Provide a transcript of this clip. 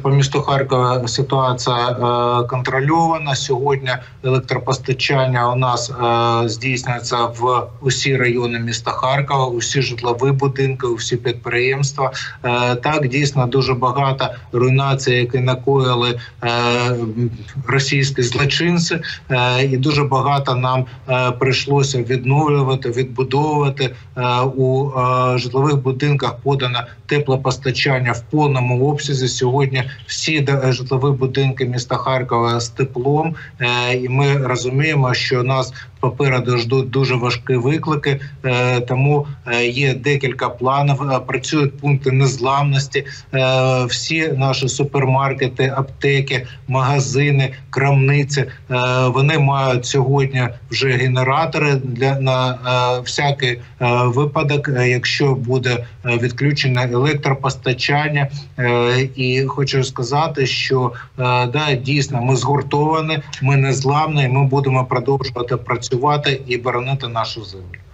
По місту Харкова ситуація контрольована. Сьогодні електропостачання у нас здійснюється в усі райони міста Харкова, усі житлові будинки, усі підприємства. Так, дійсно, дуже багато руйнацій, які накоїли російські злочинці, і дуже багато нам прийшлося відновлювати, відбудовувати. У житлових будинках подано теплопостачання в повному обсязі. Сьогодні всі житлові будинки міста Харкова з теплом, і ми розуміємо, що нас попереду ждуть дуже важкі виклики, тому є декілька планів, працюють пункти незламності, всі наші супермаркети, аптеки, магазини, крамниці, вони мають сьогодні вже генератори на всякий випадок, якщо буде відключено електропостачання. І хочу сказати, що дійсно ми згуртовані, ми незламні, ми будемо продовжувати працювати і боронити нашу землю.